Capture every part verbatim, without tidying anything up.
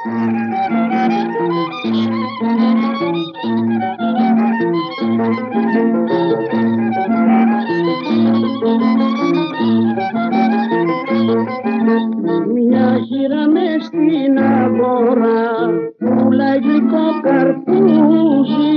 Μια χείρα μες στην αγορά πουλάει γλυκό καρπούζι,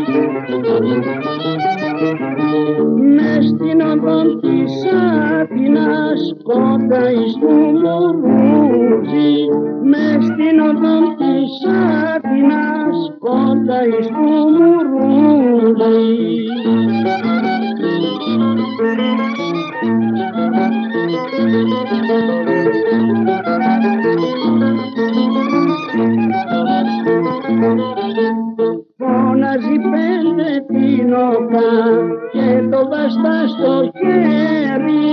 μες στην οδό της Αθηνάς κοντά εις του Μουρούζι, μες στην οδό της Αθηνάς κοντά εις του Μουρούζι. Φώναζε πέντε την οκα και το βαστά στο χέρι,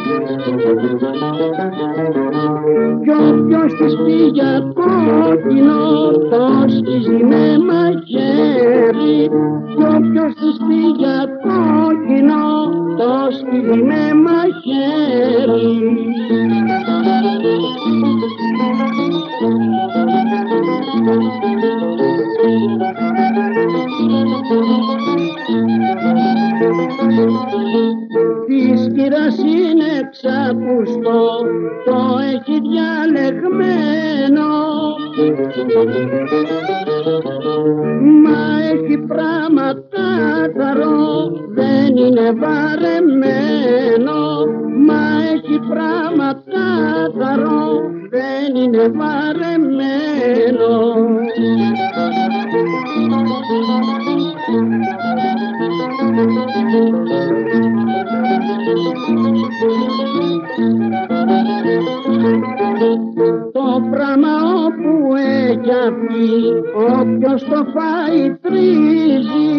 κι όποιος της πήγε κόκκινο το σκίζει με μαχαίρι, κι όποιος της πήγε κόκκινο το σκίζει με μαχαίρι. Της κυράς είναι ξαπουστό, το έχει διαλεγμένο, μα έχει πράγμα κάθαρο, δεν είναι βαρεμένο, μα έχει πράγμα κάθαρο, δεν είναι βαρεμένο. Το πράγμα όπου έχει αυτή, όποιος το φάει τρίζει,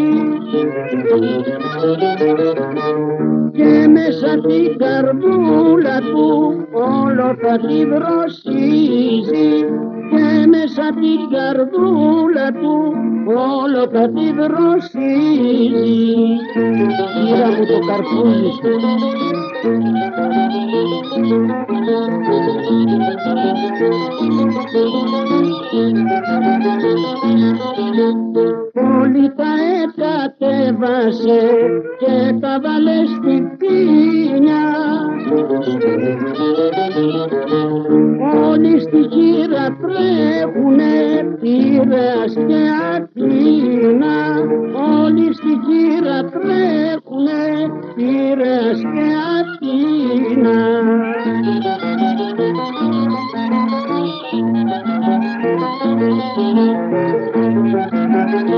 και μέσα την καρδούλα του όλο θα τη δροσίζει, και μέσα την καρδούλα του όλο θα τη δροσίζει. Κύρα μου το καρπούζι σου. Όλοι τα εκατέβασε και τα βάλε στην πίνια, όλοι στη χείρα τρέχουνε, Πειραιάς και Αθήνα, όλοι στη χείρα τρέχουνε, Πειραιάς και Αθήνα. Thank you.